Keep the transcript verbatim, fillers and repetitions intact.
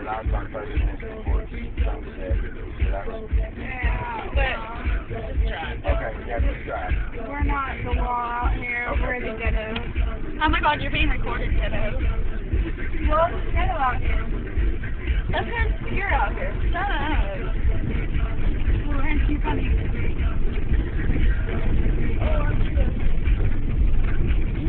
and I was on thirty minutes before sunset. Yeah, but just drive. Okay, yeah, just drive. We're not the law out here. We're the ghetto. Oh my God, you're being recorded, ghetto. Well, it's ghetto out here. That's because you're out here. Shut up.